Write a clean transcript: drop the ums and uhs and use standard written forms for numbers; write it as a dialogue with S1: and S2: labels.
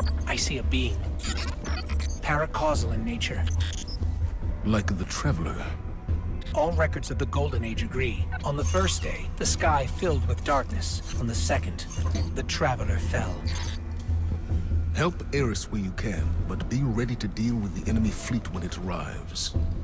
S1: I see a being. Paracausal in nature.
S2: Like the Traveler.
S1: All records of the Golden Age agree. On the first day, the sky filled with darkness. On the second, the Traveler fell.
S2: Help Eris where you can, but be ready to deal with the enemy fleet when it arrives.